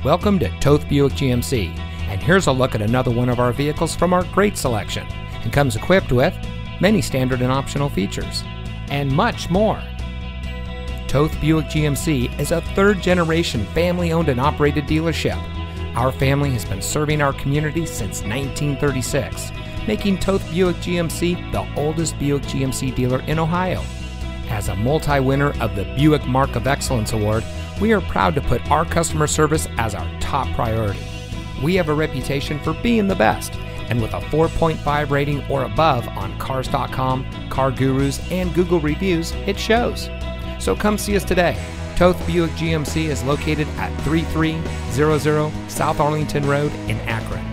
Welcome to Toth Buick GMC, and here's a look at another one of our vehicles from our great selection, and comes equipped with many standard and optional features, and much more. Toth Buick GMC is a third-generation family-owned and operated dealership. Our family has been serving our community since 1936, making Toth Buick GMC the oldest Buick GMC dealer in Ohio. As a multi-winner of the Buick Mark of Excellence Award, we are proud to put our customer service as our top priority. We have a reputation for being the best, and with a 4.5 rating or above on Cars.com, CarGurus, and Google reviews, it shows. So come see us today. Toth Buick GMC is located at 3300 South Arlington Road in Akron.